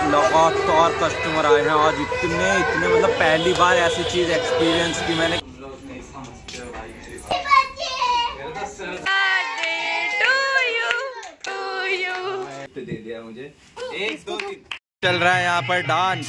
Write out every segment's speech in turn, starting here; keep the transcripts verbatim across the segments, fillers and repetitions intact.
लगातार कस्टमर आए हैं आज, इतने इतने मतलब पहली बार ऐसी चीज एक्सपीरियंस की मैंने। दे दिया मुझे, एक दो तीन चल रहा है यहाँ पर डांस।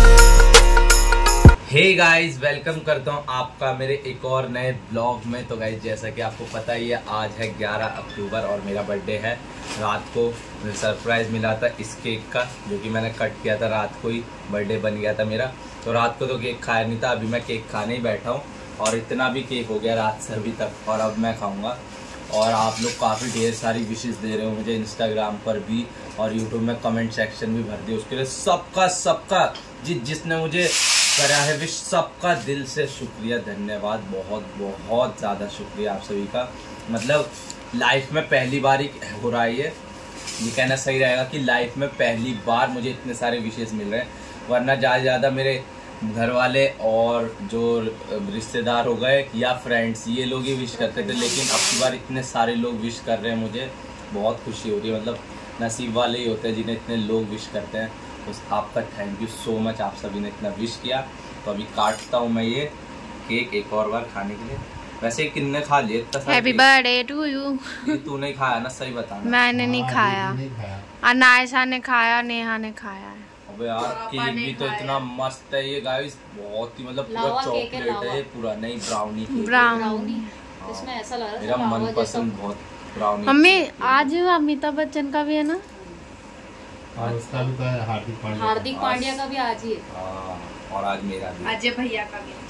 हे गाइस, वेलकम करता हूँ आपका मेरे एक और नए ब्लॉग में। तो गाइस जैसा कि आपको पता ही है, आज है ग्यारह अक्टूबर और मेरा बर्थडे है। रात को मुझे सरप्राइज़ मिला था इस केक का, जो कि मैंने कट किया था रात को ही, बर्थडे बन गया था मेरा। तो रात को तो केक खाया नहीं था, अभी मैं केक खाने ही बैठा हूँ और इतना भी केक हो गया रात से अभी तक, और अब मैं खाऊँगा। और आप लोग काफ़ी ढेर सारी विशेस दे रहे हो मुझे इंस्टाग्राम पर भी और यूट्यूब में कमेंट सेक्शन भी भर दिए, उसके लिए सबका सबका जि जिसने मुझे करा है विश, सबका दिल से शुक्रिया, धन्यवाद, बहुत बहुत ज़्यादा शुक्रिया आप सभी का। मतलब लाइफ में पहली बार ही हो रहा है ये ये कहना सही रहेगा कि लाइफ में पहली बार मुझे इतने सारे विशेस मिल रहे हैं, वरना ज़्यादा ज़्यादा मेरे घर वाले और जो रिश्तेदार हो गए या फ्रेंड्स, ये लोग ही विश करते थे, लेकिन अब की बार इतने सारे लोग विश कर रहे हैं, मुझे बहुत खुशी हो रही है। मतलब नसीब वाले ही होते हैं जिन्हें इतने लोग विश करते हैं। तो आपका थैंक यू सो मच, आप सभी ने इतना विश किया। तो अभी काटता हूँ मैं ये केक एक और बार खाने के लिए। वैसे किन्ने खा लिए इतना सारा? Happy birthday to you. ये तू नहीं खाया ना, सही बताना। मैंने नहीं खाया, अनायशा ने खाया, नेहा ने खाया है। अबे यार केक भी तो इतना मस्त है ये गाइस, बहुत ही मतलब पूरा चॉकलेट है पूरा, नहीं ब्राउनी केक, ब्राउनी इसमें ऐसा लग रहा है। मेरा मनपसंद बहुत ब्राउनी। मम्मी आज अमिताभ बच्चन का भी है ना, और उसका भी तो है, हार्दिक पांड्या हार्दिक पांड्या का भी आज ही है, और आज मेरा भी, अजय भैया का भी।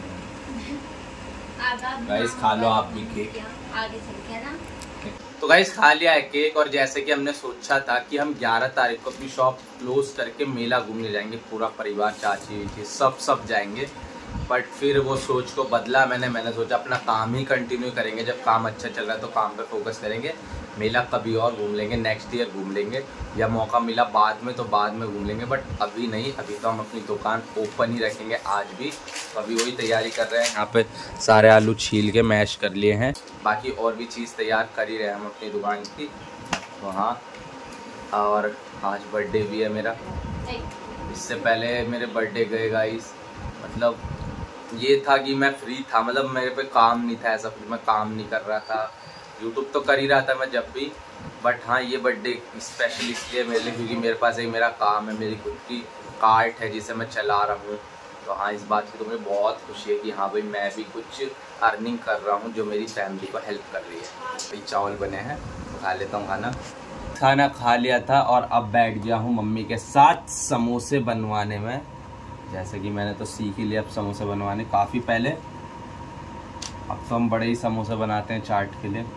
गाइस खा लो आप भी केक, आगे चल के ना। तो गाइस खा लिया है केक, और जैसे कि हमने सोचा था कि हम ग्यारह तारीख को अपनी शॉप क्लोज करके मेला घूमने जाएंगे, पूरा परिवार, चाची वाची सब सब जाएंगे। बट फिर वो सोच को बदला मैंने मैंने सोचा अपना काम ही कंटिन्यू करेंगे, जब काम अच्छा चल रहा है तो काम पे फोकस करेंगे। मेला कभी और घूम लेंगे, नेक्स्ट ईयर घूम लेंगे, या मौका मिला बाद में तो बाद में घूम लेंगे, बट अभी नहीं। अभी तो हम अपनी दुकान ओपन ही रखेंगे आज भी। तो अभी वही तैयारी कर रहे हैं, यहाँ पे सारे आलू छील के मैश कर लिए हैं, बाकी और भी चीज़ तैयार कर ही रहे हैं हम अपनी दुकान की। तो हाँ, और आज बर्थडे भी है मेरा। इससे पहले मेरे बर्थडे गए गाइस, मतलब ये था कि मैं फ्री था, मतलब मेरे पे काम नहीं था, ऐसा फिर मैं काम नहीं कर रहा था, यूट्यूब तो कर ही रहा था मैं जब भी। बट हाँ, ये बर्थडे स्पेशल इसलिए मेरे लिए क्योंकि मेरे पास एक मेरा काम है, मेरी खुद की कार्ट है जिसे मैं चला रहा हूँ। तो हाँ, इस बात की तो मुझे बहुत खुशी है कि हाँ भाई मैं भी कुछ अर्निंग कर रहा हूँ जो मेरी फैमिली को हेल्प कर रही है। भाई चावल बने हैं, खा लेता हूँ खाना। खाना खा लिया था और अब बैठ गया हूँ मम्मी के साथ समोसे बनवाने में। जैसे कि मैंने तो सीख ही लिया अब समोसे बनवाने काफ़ी पहले, अब तो हम बड़े ही समोसे बनाते हैं चाट के लिए।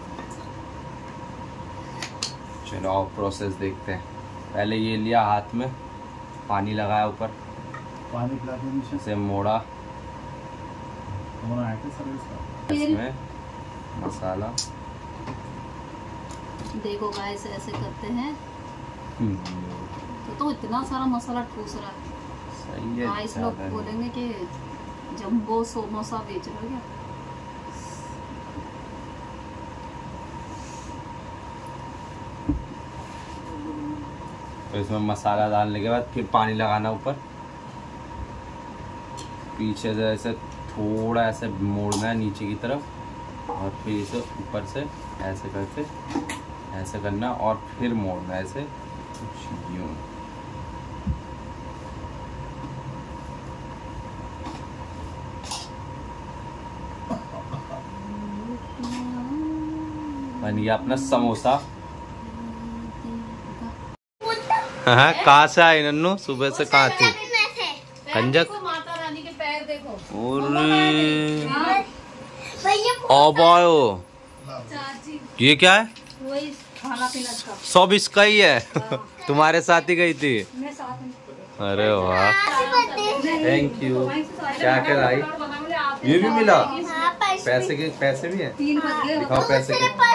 चलो आओ प्रोसेस देखते हैं। पहले ये लिया हाथ में, पानी लगाया ऊपर, पानी से मोड़ा, इसमें मसाला देखो गाइस ऐसे करते हैं। तो, तो इतना सारा मसाला ठूस रहा है, सही है। गाइस लोग बोलेंगे कि जंबो समोसा बेच रहे हो क्या? तो इसमें मसाला डालने के बाद फिर पानी लगाना ऊपर, पीछे से ऐसे थोड़ा ऐसे मोड़ना है नीचे की तरफ, और फिर इसे ऊपर से ऐसे करके ऐसे करना और फिर मोड़ना ऐसे यूं। बन गया अपना समोसा। हाँ, कहाँ से आए नन्नू? सुबह से कहाँ थी? कंजक माता रानी के पैर देखो। और ये क्या है? वही खाना पीना का सब इसका ही है। तुम्हारे साथ ही गई थी? अरे वाह, थैंक यू। क्या क्या लाई? ये भी मिला? पैसे के पैसे भी हैं? दिखाओ पैसे के,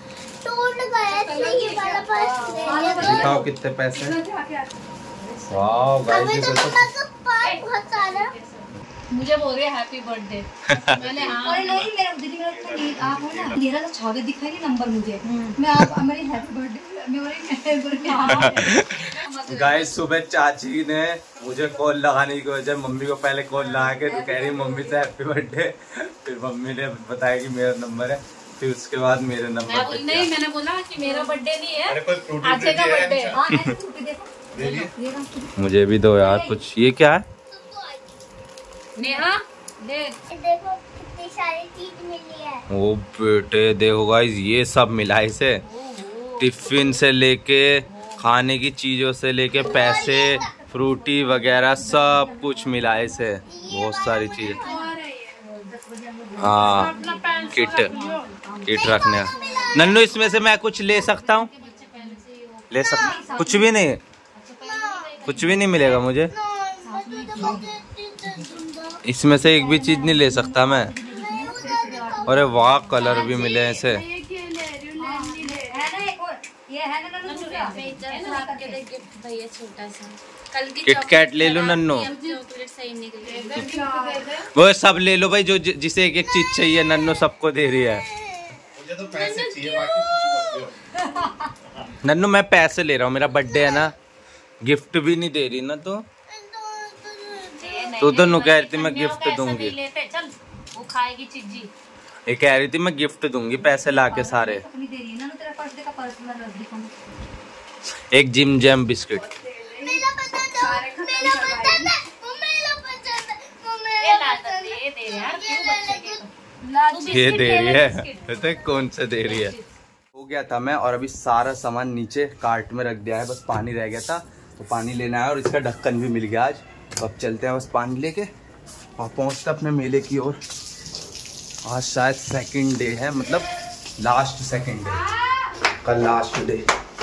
दिखाओ कितने पैसे। वाह गाइस, मुझे बोल रहे हैप्पी बर्थडे। मैंने हाँ अरे नहीं मेरा दीदी मेरा आप हो ना मेरा तो छावे दिखाई नहीं नंबर मुझे मैं आप मेरी हैप्पी बर्थडे मेरी बर्थडे। गाइस सुबह चाची ने मुझे कॉल लगाने की वजह मम्मी को पहले कॉल लगा के तो कह रही मम्मी से हैप्पी बर्थडे, फिर मम्मी ने बताया कि मेरा नंबर है, फिर उसके बाद मेरे नंबर पे नहीं मैंने बोला कि मेरा बर्थडे नहीं है आचे का बर्थडे है। हां है फ्रूटी देखो मुझे भी दो यार कुछ। ये क्या है नेहा देख देखो कितनी सारी चीज मिली है। ओ बेटे देखो गाइस ये सब मिला इसे, टिफिन से लेके खाने की चीजों से लेके पैसे फ्रूटी वगैरह सब कुछ मिला है इसे, बहुत सारी चीज। हाँ किट किट रखने। नन्नू इसमें से मैं कुछ ले सकता हूँ? ले सकता? कुछ भी नहीं, कुछ भी नहीं मिलेगा मुझे इसमें से, एक भी चीज नहीं ले सकता मैं? अरे वाह कलर भी मिले हैं इसे। किट कैट ले लो नन्नू, वो सब ले लो भाई जो जिसे एक एक चीज चाहिए। नन्नू सबको दे रही है। मुझे तो पैसे चाहिए, बाकी कुछ मत दो। नन्नू मैं पैसे ले रहा हूँ, मेरा बर्थडे है ना, गिफ्ट भी नहीं दे रही ना तू। तू तो नु कह रही थी मैं गिफ्ट दूंगी, चल वो खाएगी चीजी। ये कह रही थी मैं गिफ्ट दूंगी पैसे लाके सारे। एक जिम जैम बिस्किट मेरा पसंद है, मेरा पसंद है, वो मेरा पसंद है, वो मेरा पसंद है। ये दे यार क्यों बच्चे के ये दे रही है, पता है कौन से दे रही है। हो गया था मैं, और अभी सारा सामान नीचे कार्ट में रख दिया है, बस पानी रह गया था तो पानी लेना है, और इसका ढक्कन भी मिल गया आज। तो अब चलते हैं बस पानी लेके और पहुंचते अपने मेले की ओर। आज शायद सेकंड डे है, मतलब लास्ट सेकंड डे, कल लास्ट डे।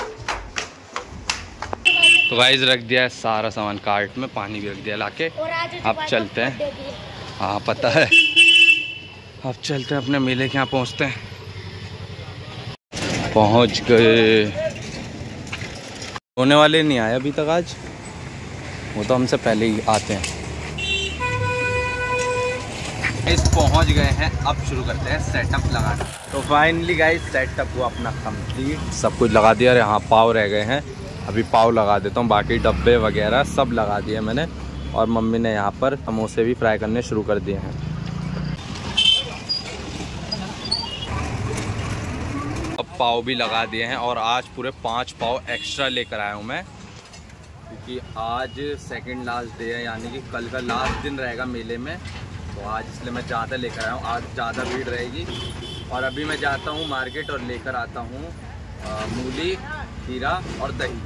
तो गाइस रख दिया है सारा सामान कार्ट में, पानी भी रख दिया लाके। अब चलते हैं, हाँ पता है। अब चलते हैं अपने मेले के यहाँ, पहुँचते हैं। पहुँच गए। होने वाले नहीं आए अभी तक आज, वो तो हमसे पहले ही आते हैं। इस पहुंच गए हैं, अब शुरू करते हैं सेटअप लगाना। तो फाइनली गाइस सेटअप हुआ अपना कंप्लीट, सब कुछ लगा दिया। यहाँ पाव रह गए हैं, अभी पाव लगा देता हूँ, बाकी डब्बे वगैरह सब लगा दिए मैंने। और मम्मी ने यहाँ पर समोसे भी फ्राई करने शुरू कर दिए हैं। अब पाव भी लगा दिए हैं, और आज पूरे पाँच पाव एक्स्ट्रा लेकर आया हूँ मैं, क्योंकि आज सेकंड लास्ट डे है, यानी कि कल का लास्ट दिन रहेगा मेले में। तो आज इसलिए मैं ज़्यादा लेकर आया हूँ, आज ज़्यादा भीड़ रहेगी। और अभी मैं जाता हूँ मार्केट और लेकर आता हूँ मूली, खीरा और दही।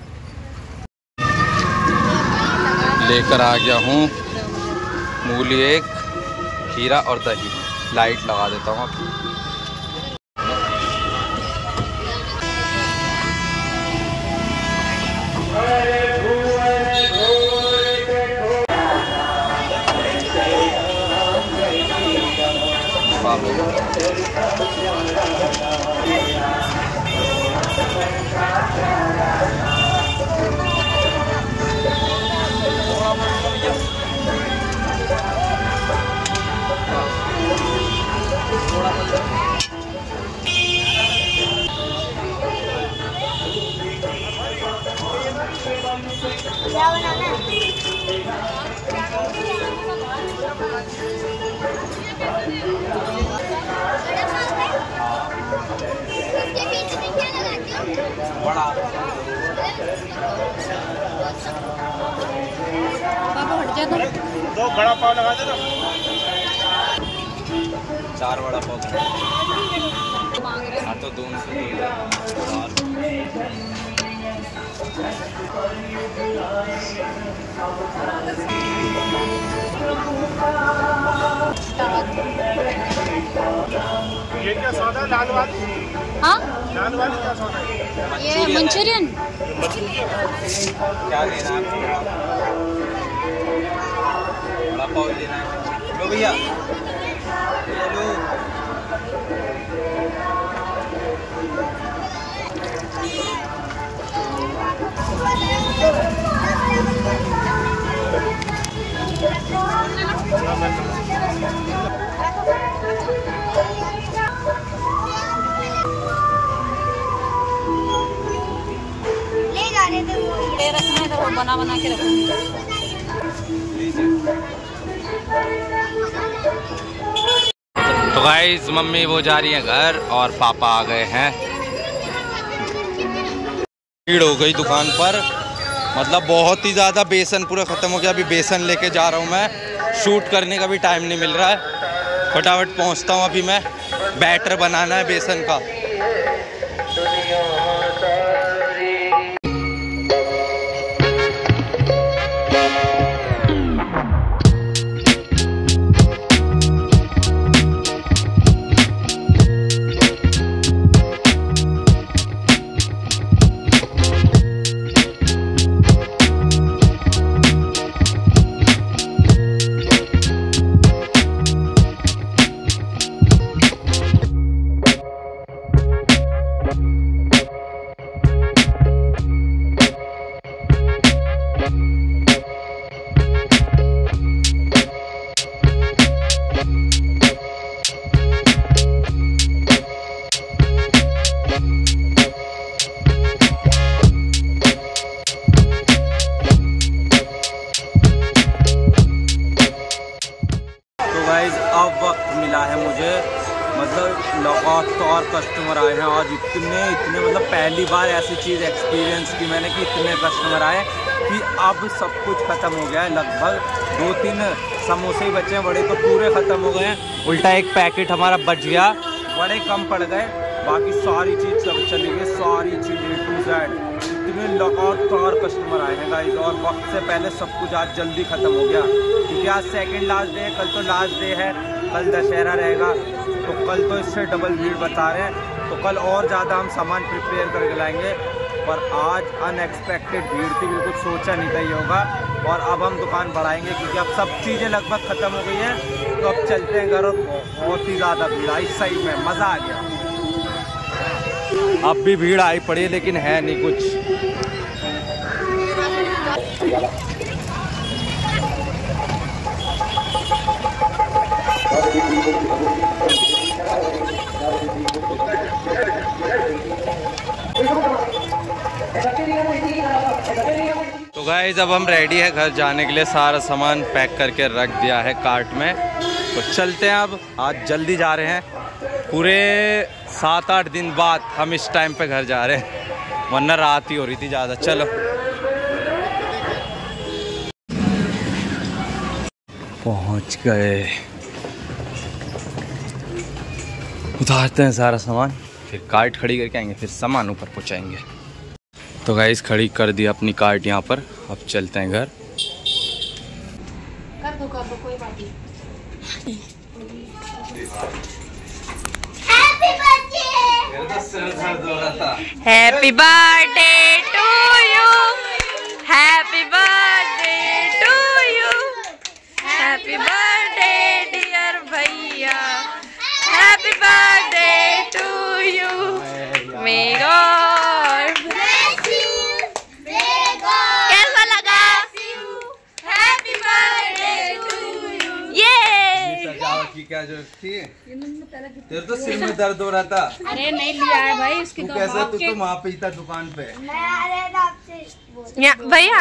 लेकर आ गया हूँ मूली एक, खीरा और दही। लाइट लगा देता हूँ अब। क्या बनाना है? इसके बीच में क्या लगाती हो? बड़ा पापा हट जा, दो बड़ा पाव लगा दे ना। चार बड़ा पाव। हाँ तो दोनों से ये क्या सौदा है? लाल वाली? हाँ लाल वाली क्या सौदा है? ये मंचूरियन। क्या लेना है आपको? बड़ा पाव लेना है। लो भैया ये लो। बना बना के रखूंगी। तो गाइस मम्मी वो जा रही है घर और पापा आ गए हैं। भीड़ हो गई दुकान पर, मतलब बहुत ही ज़्यादा। बेसन पूरा ख़त्म हो गया, अभी बेसन लेके जा रहा हूँ मैं। शूट करने का भी टाइम नहीं मिल रहा है, फटाफट पहुँचता हूँ अभी मैं। बैटर बनाना है बेसन का। अब वक्त मिला है मुझे, मतलब लगातार कस्टमर आए हैं आज। इतने इतने मतलब पहली बार ऐसी चीज़ एक्सपीरियंस की मैंने कि इतने कस्टमर आए कि अब सब कुछ ख़त्म हो गया है। लगभग दो तीन समोसे ही बचे हैं, बड़े तो पूरे ख़त्म हो गए हैं। उल्टा एक पैकेट हमारा बच गया, बड़े कम पड़ गए, बाकी सारी चीज़ सब चली गई, सारी चीज़ ए टू जेड। इतने लगातार कस्टमर आए हैं गाइस, और वक्त से पहले सब कुछ आज जल्दी ख़त्म हो गया क्योंकि आज सेकंड लास्ट डे है। कल तो लास्ट डे है, कल दशहरा रहेगा, तो कल तो इससे डबल भीड़ बता रहे हैं। तो कल और ज़्यादा हम सामान प्रिपेयर करके लाएंगे, पर आज अनएक्सपेक्टेड भीड़ थी, बिल्कुल सोचा नहीं था ये होगा। और अब हम दुकान बढ़ाएंगे क्योंकि अब सब चीज़ें लगभग ख़त्म हो गई हैं। तो अब चलते हैं घर, और बहुत ही ज़्यादा भीड़ आई, सही में मज़ा आ गया। अब भी भीड़ आई पड़ी है लेकिन है नहीं कुछ। तो गाइस अब हम रेडी है घर जाने के लिए, सारा सामान पैक करके रख दिया है कार्ट में। तो चलते हैं अब, आज जल्दी जा रहे हैं। पूरे सात आठ दिन बाद हम इस टाइम पे घर जा रहे हैं, वरना रात ही हो रही थी ज़्यादा। चलो पहुंच गए, उतारते हैं सारा सामान, फिर कार्ट खड़ी करके आएंगे, फिर सामान ऊपर पहुंचाएंगे। तो गाइस खड़ी कर दी अपनी कार्ट यहाँ पर, अब चलते हैं घर। कर दो कर दो कोई बात नहीं। Happy birthday to you, happy birthday to you, happy birthday dear भैया, happy birthday to you. May God कैसा लगा? Happy birthday to you. ये सजावट की क्या जरूरत थी? तेरे तो सिर में दर्द हो रहा था। अरे नहीं लिया है भाई इसकी, तू कैसा, तू तो वहाँ पे ही था दुकान पे। भैया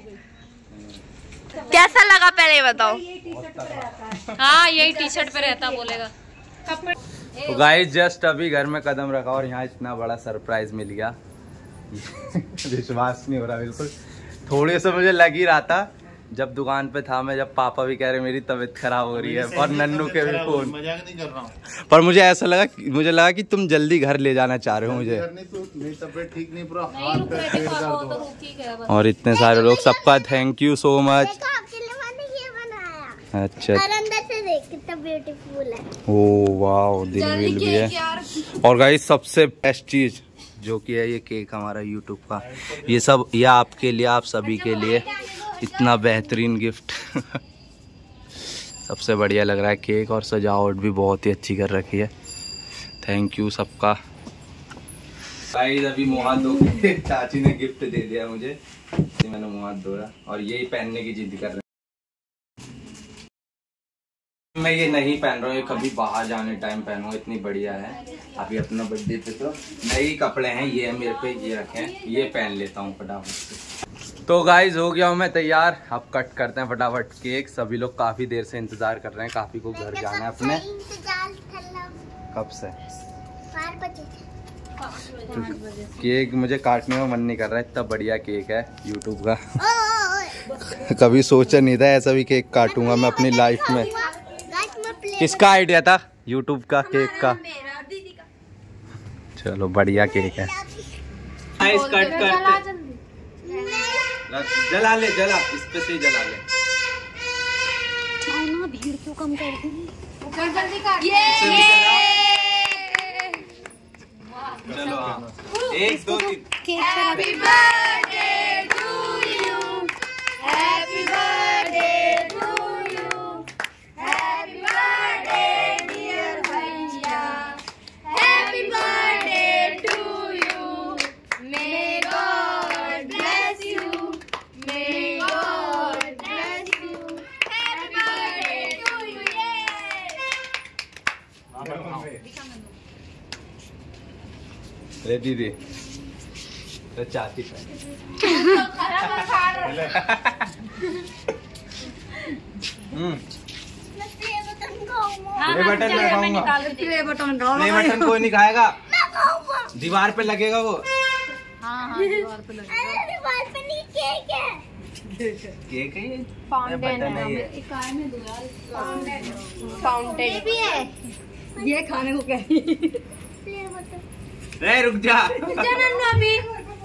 कैसा लगा पहले बताओ। हाँ यही टी शर्ट पे रहता बोलेगा। तो गाइस जस्ट अभी घर में कदम रखा और यहाँ इतना बड़ा सरप्राइज मिल गया। विश्वास नहीं हो रहा बिल्कुल। थोड़े से मुझे लग ही रहा था जब दुकान पे था मैं, जब पापा भी कह रहे मेरी तबीयत खराब हो रही है और नन्नू के भी फोन। मजाक नहीं कर रहा हूँ, पर मुझे ऐसा लगा, मुझे लगा कि तुम जल्दी घर ले जाना चाह रहे हो मुझे। मेरी तबीयत ठीक नहीं, पूरा हाथ पैर पेट दर्द हो रहा है। और इतने सारे लोग, सबका थैंक यू सो मच। अच्छा अंदर से देख कितना ब्यूटीफुल है। ओ वाओ, दिल विल भी है। और गाइस सबसे बेस्ट चीज जो कि है ये केक हमारा यूट्यूब का, ये सब ये आपके लिए, आप सभी के लिए इतना बेहतरीन गिफ्ट। सबसे बढ़िया लग रहा है केक, और सजावट भी बहुत ही अच्छी कर रखी है। थैंक यू सबका। गाइस अभी मुँह हाथ धो के चाची ने गिफ्ट दे दिया मुझे, मैंने मुँह हाथ धोया और यही पहनने की जिद कर रहे हैं। मैं ये नहीं पहन रहा हूँ, ये कभी बाहर जाने टाइम पहनूंगा, इतनी बढ़िया है। अभी अपना बर्थडे पे तो नए कपड़े हैं, ये मेरे पे ये रखे हैं, ये पहन लेता हूँ फटाफट से। तो गाइज हो गया हूँ मैं तैयार, अब कट करते हैं फटाफट केक। सभी लोग काफी देर से इंतजार कर रहे हैं, काफी को घर जाना है अपने। कब से? केक मुझे काटने में मन नहीं कर रहा है, इतना बढ़िया केक है यूट्यूब का। कभी सोचा नहीं था ऐसा भी केक काटूंगा मैं अपनी लाइफ में। किसका आइडिया था? यूट्यूब का, केक का। चलो बढ़िया केक है। कट करते जला ले, जला इस पे से जला ले। ना भीड़ क्यों कम कर दी? जल्दी काट। चलो हाँ, एक दो तीन। Happy birthday to you, happy birthday to you, happy birthday dear भैया, happy birthday to you, may God bless you, may God bless you, happy birthday to you. ले दीदी तो चाहती है। बटन मैं खाऊंगा। बटन कोई नहीं खाएगा, दीवार पे लगेगा वो। हाँ हाँ दीवार पे लगेगा। दीवार पे नहीं केक है। केक है ये? फाउंटेन है ये। एक काय में दो यार। फाउंटेन भी है। ये खाने को क्या? रे रुक जा। अभी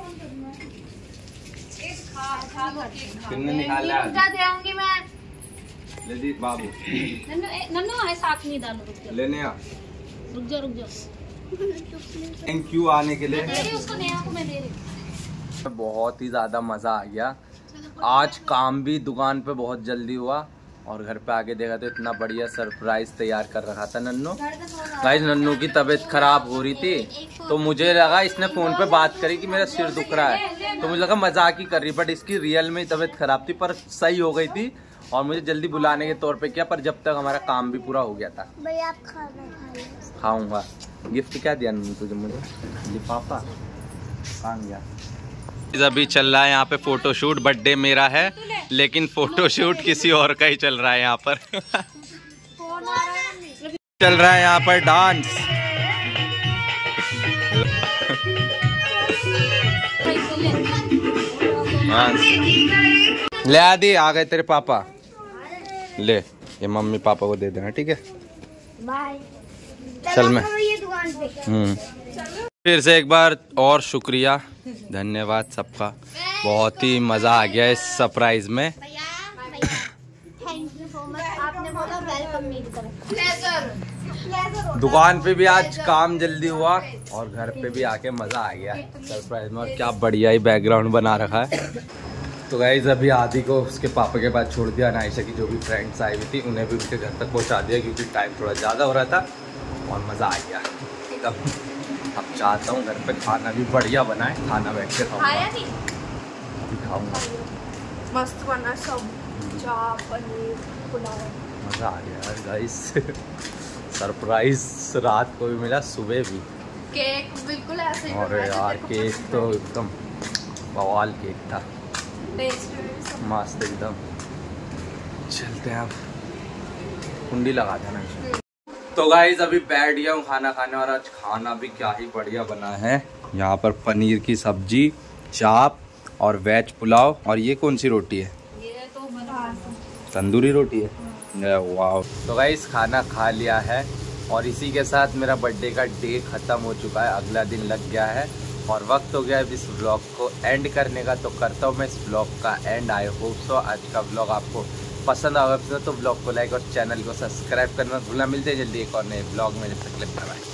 किन्ने निकाला? दे आऊंगी मैं। ले दी बाबू। नन्नू ए, नन्नू है साथ में डालो। रुक जा लेने आ। रुक जा रुक जा। थैंक यू आने के लिए। दे रही उसको, नेहा को मैं दे रही। बहुत ही ज्यादा मजा आ गया आज। काम भी दुकान पे बहुत जल्दी हुआ और घर पे आके देखा तो इतना बढ़िया सरप्राइज तैयार कर रखा था नन्नू। गाइस नन्नू की तबीयत खराब हो रही थी तो मुझे लगा इसने फोन पे बात करी कि मेरा सिर दुख रहा है, तो मुझे लगा मजाक ही कर रही, बट इसकी रियल में तबीयत खराब थी पर सही हो गई थी और मुझे जल्दी बुलाने के तौर पे किया। पर जब तक हमारा काम भी पूरा हो गया था। भैया आप खाना खा लो। खाऊंगा। गिफ्ट क्या दिया नन्नू तुझे? मुझे लिफाफा। कहाँ गया? अभी चल रहा है यहाँ पे फोटोशूट। बर्थडे मेरा है लेकिन फोटोशूट किसी और का ही चल रहा है यहाँ पर। चल रहा है यहाँ पर डांस। ले आदि आ गए तेरे पापा। ले ये मम्मी पापा को दे देना, ठीक है? बाय। चल मैं ये दुकान पे। हम्म फिर से एक बार और शुक्रिया, धन्यवाद सबका। बहुत ही मजा आ गया इस सरप्राइज में। भैया थैंक यू सो मच। आपने बोला वेलकम मेरी तरफ। दुकान पे भी आज काम जल्दी हुआ और घर पे भी आके मजा आ गया सरप्राइज में। और क्या बढ़िया ही बैकग्राउंड बना रखा है। तो गाइस अभी आदि को उसके पापा के पास छोड़ दिया। नाइशा की जो भी फ्रेंड्स आई हुई थी उन्हें भी उसके घर तक पहुंचा दिया क्योंकि टाइम थोड़ा ज़्यादा हो रहा था और मज़ा आ गया एकदम। अब चाहता हूँ घर पे खाना भी बढ़िया बनाए, खाना बैठ के खाऊंगा। अभी खाऊंगा। मस्त बना सब, चाप पनीर पुलाव। मज़ा आ गया यार गाइस। सरप्राइज रात को भी मिला, सुबह भी। केक बिल्कुल ऐसे ही और यार केक तो एकदम बवाल केक था, मस्त एकदम। चलते हैं अब, कुंडी लगा देना। तो गाइस अभी बैठ गया हूँ खाना खाने और आज खाना भी क्या ही बढ़िया बना है। यहाँ पर पनीर की सब्जी, चाप और वेज पुलाव। और ये कौन सी रोटी है? ये तो तंदूरी रोटी है। वाह। तो गाइस खाना खा लिया है और इसी के साथ मेरा बर्थडे का डे ख़त्म हो चुका है। अगला दिन लग गया है और वक्त हो गया है इस व्लॉग को एंड करने का। तो करता हूँ मैं इस व्लॉग का एंड। आई होप सो आज का व्लॉग आपको पसंद आएगा तो व्लॉग को लाइक और चैनल को सब्सक्राइब करना भूलना। मिलते हैं जल्दी एक और नए व्लॉग में, जब तक लगता है।